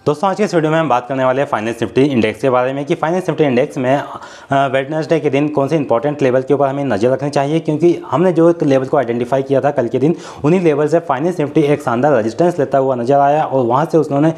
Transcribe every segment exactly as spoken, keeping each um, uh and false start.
दोस्तों आज के इस वीडियो में हम बात करने वाले हैं फाइनेंस निफ्टी इंडेक्स के बारे में कि फाइनेंस निफ्टी इंडेक्स में वेडनेसडे के दिन कौन से इंपॉर्टेंट लेवल के ऊपर हमें नजर रखनी चाहिए, क्योंकि हमने जो एक लेवल को आइडेंटिफाई किया था कल के दिन, उन्हीं लेवल से फाइनेंस निफ्टी एक शानदार रेजिस्टेंस लेता हुआ नजर आया और वहाँ से उन्होंने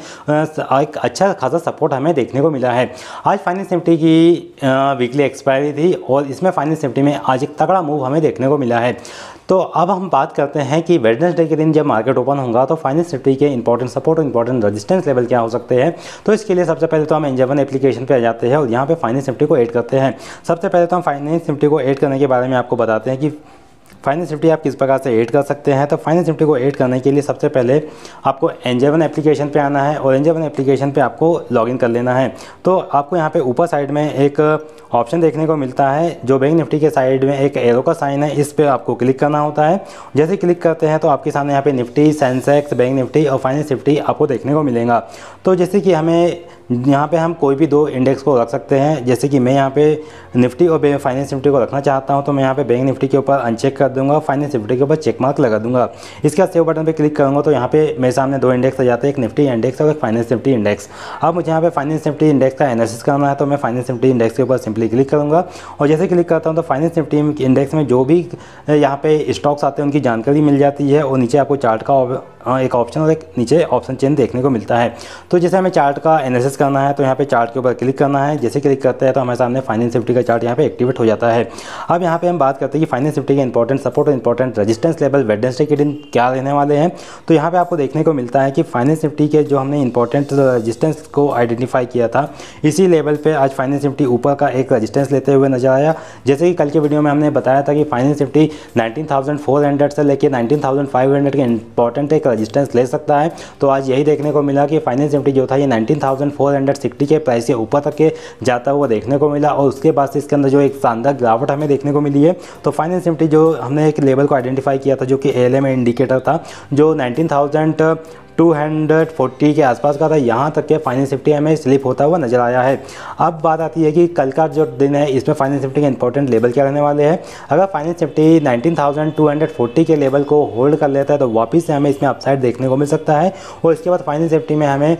एक अच्छा खासा सपोर्ट हमें देखने को मिला है। आज फाइनेंस निफ्टी की वीकली एक्सपायरी थी और इसमें फाइनेंस निफ्टी में आज एक तगड़ा मूव हमें देखने को मिला है। तो अब हम बात करते हैं कि वेडनेसडे के दिन जब मार्केट ओपन होगा तो फाइनेंस निफ्टी के इंपॉर्टेंट सपोर्ट और इंपॉर्टेंट रेजिस्टेंस लेवल क्या हो सकते हैं। तो इसके लिए सबसे पहले तो हम एंजल वन एप्लीकेशन पे आ जाते हैं और यहाँ पे फाइनेंस निफ्टी को ऐड करते हैं। सबसे पहले तो हम फाइनेंस निफ्टी को ऐड करने के बारे में आपको बताते हैं कि फाइनेंस निफ्टी आप किस प्रकार से ऐड कर सकते हैं। तो फाइनेंस निफ्टी को ऐड करने के लिए सबसे पहले आपको एंजल वन एप्लीकेशन पे आना है और एंजल वन एप्लीकेशन पे आपको लॉगिन कर लेना है। तो आपको यहाँ पे ऊपर साइड में एक ऑप्शन देखने को मिलता है जो बैंक निफ्टी के साइड में एक एरो का साइन है, इस पर आपको क्लिक करना होता है। जैसे क्लिक करते हैं तो आपके सामने यहाँ पे निफ्टी, सेंसेक्स, बैंक निफ्टी और फाइनेंस निफ्टी आपको देखने को मिलेगा। तो जैसे कि हमें यहाँ पे हम कोई भी दो इंडेक्स को रख सकते हैं, जैसे कि मैं यहाँ पे निफ्टी और फाइनेंस निफ्टी को रखना चाहता हूँ तो मैं यहाँ पे बैंक निफ्टी के ऊपर अनचेक कर दूंगा, फाइनेंस निफ्टी के ऊपर चेक मार्क लगा दूंगा। इसके बाद सेव बटन पे क्लिक करूँगा तो यहाँ पे मेरे सामने दो इंडेक्स आ जाते हैं, एक निफ्टी इंडेक्स और एक फाइनेंस निफ्टी इंडेक्स। अब मुझे यहाँ पे फाइनेंस निफ्टी इंडेक्स का एनालिसिस करना है तो मैं फाइनेंस निफ्टी इंडेक्स के ऊपर सिंपली क्लिक करूँगा और जैसे क्लिक करता हूँ तो फाइनेंस निफ्टी इंडेक्स में जो भी यहाँ पे स्टॉक्स आते हैं उनकी जानकारी मिल जाती है और नीचे आपको चार्ट का एक ऑप्शन और एक नीचे ऑप्शन चेन देखने को मिलता है। तो जैसे हमें चार्ट का एनालिसिस करना है तो यहाँ पे चार्ट के ऊपर क्लिक करना है। जैसे क्लिक करते हैं तो हमारे सामने फाइनेंस निफ्टी का चार्ट यहाँ पे एक्टिवेट हो जाता है। अब यहाँ पे हम बात करते हैं कि फाइनेंस निफ्टी के इंपॉर्टेंट सपोर्ट और इंपॉर्टेंट रेजिस्टेंस लेवल वेडनेसडे के दिन क्या रहने वाले हैं। तो यहाँ पे आपको देखने को मिलता है कि फाइनेंस निफ्टी के जो हमने इंपॉर्टेंट रेजिस्टेंस को आइडेंटिफाई किया था, इसी लेवल पर आज फाइनेंस निफ्टी ऊपर का एक रेजिस्टेंस लेते हुए नजर आया। जैसे कि कल के वीडियो में हमने बताया था कि finance Nifty nineteen thousand four hundred से लेकर नाइनटीन थाउजेंड फाइव हंड्रेड के इंपॉर्टेंट एक रेजिस्टेंस ले सकता है। तो आज यही देखने को मिला कि फाइनेंस निफ्टी जो था ये nineteen thousand four hundred sixty के प्राइस से ऊपर तक के जाता हुआ देखने को मिला और उसके बाद से इसके अंदर जो एक शानदार गिरावट हमें देखने को मिली है। तो फाइनेंस निफ्टी जो हमने एक लेवल को आइडेंटिफाई किया था जो कि ए एल एम इंडिकेटर था जो nineteen thousand two hundred forty के आसपास का था, यहाँ तक के फाइनेंस निफ्टी हमें स्लिप होता हुआ नजर आया है। अब बात आती है कि कल का जो दिन है इसमें फाइनेंस निफ्टी के इंपॉर्टेंट लेवल क्या रहने वाले हैं। अगर finance Nifty nineteen thousand two hundred forty के लेवल को होल्ड कर लेता है तो वापस से हमें इसमें अपसाइड देखने को मिल सकता है और इसके बाद फाइनेंस निफ्टी में हमें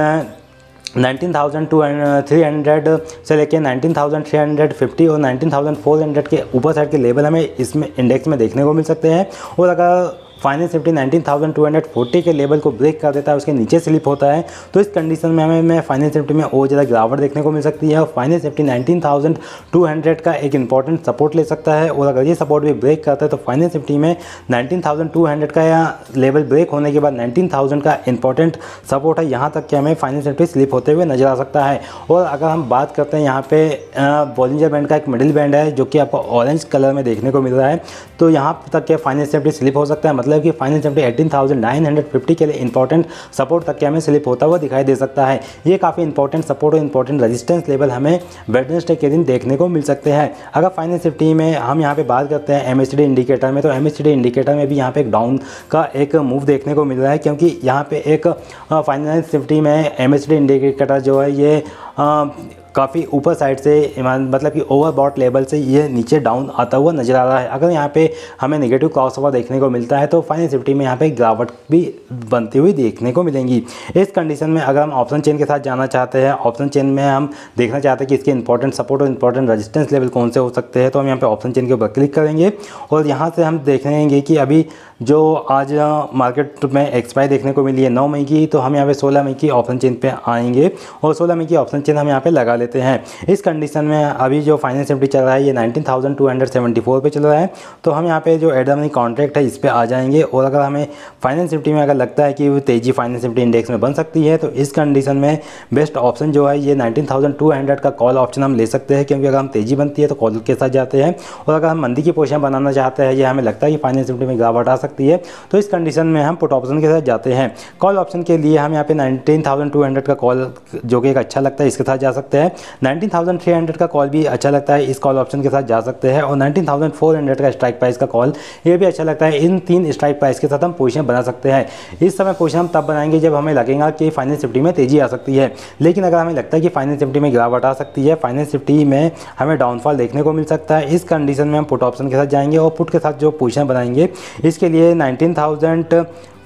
nineteen thousand two three hundred से लेकर nineteen thousand three hundred fifty और नाइनटीन थाउजेंड फोर हंड्रेड के ऊपर साइड के लेवल हमें इसमें इंडेक्स में देखने को मिल सकते हैं। और अगर finance Nifty nineteen thousand two hundred forty के लेवल को ब्रेक कर देता है, उसके नीचे स्लिप होता है, तो इस कंडीशन में हमें में फाइनेंस निफ्टी में और ज़्यादा गिरावट देखने को मिल सकती है और finance Nifty nineteen thousand two hundred का एक इंपॉर्टेंट सपोर्ट ले सकता है। और अगर ये सपोर्ट भी ब्रेक करता है तो फाइनेंस निफ्टी में नाइनटीन थाउजेंड टू हंड्रेड का या लेवल ब्रेक होने के बाद नाइनटीन थाउजेंड का इंपॉर्टेंट सपोर्ट है, यहाँ तक कि हमें फाइनेंस निफ्टी स्लिप होते हुए नजर आ सकता है। और अगर हम बात करते हैं यहाँ पे बॉलिंजर बैंड का एक मिडिल बैंड है जो कि आपको ऑरेंज कलर में देखने को मिल रहा है, तो यहाँ तक के फाइनेंस निफ्टी स्लिप हो सकता है, मतलब कि finance Nifty eighteen thousand nine hundred fifty के लिए इंपॉर्टेंट सपोर्ट तक के हमें स्लिप होता हुआ दिखाई दे सकता है। ये काफ़ी इंपॉर्टेंट सपोर्ट और इंपॉर्टेंट रेजिस्टेंस लेवल हमें वेडनेसडे के दिन देखने को मिल सकते हैं। अगर फाइनेंस निफ्टी में हम यहाँ पे बात करते हैं M S C D indicator में, तो M S C D indicator में भी यहाँ पे एक डाउन का एक मूव देखने को मिल रहा है, क्योंकि यहाँ पे एक फाइनेंस निफ्टी में M S C D indicator जो है ये आ, काफ़ी ऊपर साइड से मतलब कि ओवरबॉट लेवल से ये नीचे डाउन आता हुआ नजर आ रहा है। अगर यहाँ पे हमें नेगेटिव क्रॉसओवर देखने को मिलता है तो फाइनेंस निफ्टी में यहाँ पे गिरावट भी बनती हुई देखने को मिलेंगी। इस कंडीशन में अगर हम ऑप्शन चेन के साथ जाना चाहते हैं, ऑप्शन चेन में हम देखना चाहते हैं कि इसके इंपॉर्टेंट सपोर्ट और इंपॉर्टेंट रेजिस्टेंस लेवल कौन से हो सकते हैं, तो हम यहाँ पे ऑप्शन चेन के ऊपर क्लिक करेंगे और यहाँ से हम देखेंगे कि अभी जो आज मार्केट में एक्सपायरी देखने को मिली है नौ मई की, तो हम यहाँ पे सोलह मई की ऑप्शन चेन पे आएंगे और सोलह मई की ऑप्शन चेन हम यहाँ पे लगा लेते हैं। इस कंडीशन में अभी जो फाइनेंस निफ्टी चल रहा है ये nineteen thousand two hundred seventy four पे चल रहा है, तो हम यहाँ पे जो एट द मनी कॉन्ट्रैक्ट है इस पे आ जाएंगे। और अगर हमें फाइनेंस निफ्टी में अगर लगता है कि वो तेजी फाइनेंस निफ्टी इंडेक्स में बन सकती है तो इस कंडीशन में बेस्ट ऑप्शन जो है ये नाइनटीन थाउजेंड टू हंड्रेड का कॉल ऑप्शन हम ले सकते हैं, क्योंकि अगर हम तेजी बनती है तो कॉल के साथ जाते हैं और अगर हम मंदी की पोजीशन बनाना चाहते हैं या हमें लगता है कि फाइनेंस निफ्टी में गिरावट आ सकती है तो इस कंडीशन में हम पुट ऑप्शन के साथ जाते हैं। कॉल ऑप्शन के लिए हम यहाँ पे नाइनटीन थाउजेंड टू हंड्रेड का कॉल जो कि एक अच्छा लगता है इसके साथ जा सकते हैं, नाइनटीन थाउजेंड थ्री हंड्रेड का कॉल भी अच्छा लगता है, इस कॉल ऑप्शन के साथ जा सकते हैं और नाइनटीन थाउजेंड फोर हंड्रेड का स्ट्राइक प्राइस का कॉल ये भी अच्छा लगता है। इन तीन स्ट्राइक प्राइस के साथ हम पोजीशन बना सकते हैं। इस समय पोजीशन हम तब बनाएंगे जब हमें लगेगा कि फाइनेंस निफ्टी में तेजी आ सकती है, लेकिन अगर हमें लगता है कि फाइनेंस निफ्टी में गिरावट आ सकती है, फाइनेंस निफ्टी में हमें डाउनफॉल देखने को मिल सकता है, इस कंडीशन में हम पुट ऑप्शन के साथ जाएंगे और पुट के साथ जो पोजीशन बनाएंगे इसके लिए नाइनटीन थाउजेंड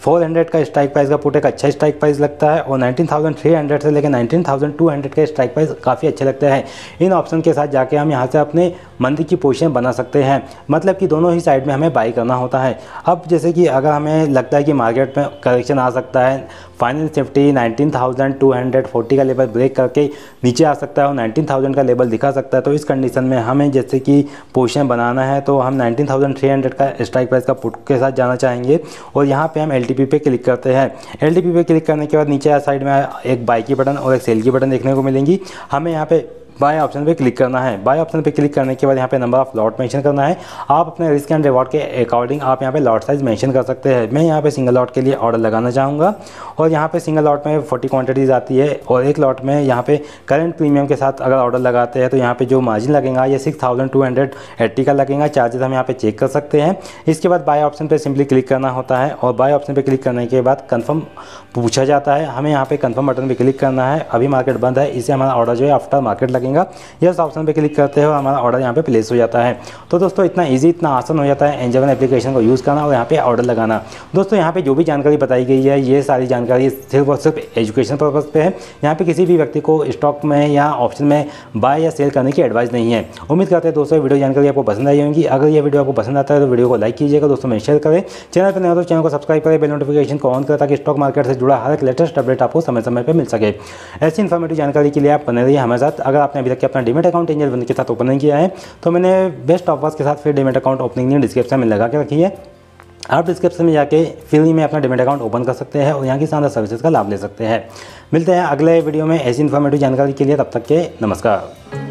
फोर हंड्रेड का स्ट्राइक प्राइस का पुट एक अच्छा स्ट्राइक प्राइस लगता है और नाइनटीन थाउजेंड थ्री हंड्रेड से लेकर नाइनटीन थाउजेंड टू हंड्रेड का स्ट्राइक प्राइस काफ़ी अच्छे लगते हैं। इन ऑप्शन के साथ जाके हम यहाँ से अपने मंदी की पोजीशन बना सकते हैं, मतलब कि दोनों ही साइड में हमें बाई करना होता है। अब जैसे कि अगर हमें लगता है कि मार्केट में करेक्शन आ सकता है, finance Nifty nineteen thousand two hundred forty का लेवल ब्रेक करके नीचे आ सकता है और नाइनटीन थाउजेंड का लेवल दिखा सकता है, तो इस कंडीशन में हमें जैसे कि पोजीशन बनाना है तो हम नाइनटीन थाउजेंड थ्री हंड्रेड का स्ट्राइक प्राइस का पुट के साथ जाना चाहेंगे और यहाँ पे हम एल टी पी पे क्लिक करते हैं। एल टी पी पे क्लिक करने के बाद नीचे साइड में एक बाई की बटन और एक सेल की बटन देखने को मिलेंगी। हमें यहाँ पे बाय ऑप्शन पे क्लिक करना है। बाय ऑप्शन पे क्लिक करने के बाद यहाँ पे नंबर ऑफ लॉट मेंशन करना है। आप अपने रिस्क एंड रिवॉर्ड के अकॉर्डिंग आप यहाँ पे लॉट साइज मेंशन कर सकते हैं। मैं यहाँ पे सिंगल लॉट के लिए ऑर्डर लगाना चाहूँगा और यहाँ पे सिंगल लॉट में फोर्टी क्वांटिटीज़ आती है और एक लॉट में यहाँ पे करंट प्रीमियम के साथ अगर ऑर्डर लगाते हैं तो यहाँ पे जो मार्जिन लगेगा ये six thousand two hundred eighty का लगेगा। चार्जेस हम यहाँ पे चेक कर सकते हैं। इसके बाद बाय ऑप्शन पे सिंपली क्लिक करना होता है और बाय ऑप्शन पे क्लिक करने के बाद कंफर्म पूछा जाता है। हमें यहाँ पे कंफर्म बटन पे क्लिक करना है। अभी मार्केट बंद है, इससे हमारा ऑर्डर जो है आफ्टर मार्केट लगेगा। यस ऑप्शन पे क्लिक करते हो हमारा ऑर्डर यहाँ पे प्लेस हो जाता है। तो दोस्तों इतना इजी इतना आसान हो जाता है एंजल वन एप्लीकेशन को यूज़ करना और यहाँ पे ऑर्डर लगाना। दोस्तों यहाँ पे जो भी जानकारी बताई गई है ये सारी जानकारी सिर्फ और सिर्फ एजुकेशन पर्पज़ पे है। यहाँ पे किसी भी व्यक्ति को स्टॉक में या ऑप्शन में बाय या सेल करने की एडवाइस नहीं है। उम्मीद करते हैं दोस्तों वीडियो जानकारी आपको पसंद आई होगी। अगर ये वीडियो आपको पसंद आता है तो वीडियो को लाइक कीजिएगा, दोस्तों में शेयर करें। चैनल पर नया हो तो चैनल को सब्सक्राइब करें, बेल नोटिफिकेशन को ऑन करें ताकि स्टॉक मार्केट से जुड़ा हर एक लेटेस्ट अपडेट आपको समय समय पर मिल सके। ऐसी इन्फॉर्मेटिव जानकारी के लिए आप बने रहिए हमारे साथ। अगर आपने अभी तक अपना डीमैट अकाउंट एंजल वन के साथ ओपन नहीं किया है तो मैंने बेस्ट ऑफर्स के साथ फिर demat account opening link description में लगा के रखी है। आप डिस्क्रिप्शन में जाके फ्री में अपना डीमैट अकाउंट ओपन कर सकते हैं और यहाँ की शानदार सर्विसेज का लाभ ले सकते हैं। मिलते हैं अगले वीडियो में ऐसी इन्फॉर्मेटिव जानकारी के लिए, तब तक के नमस्कार।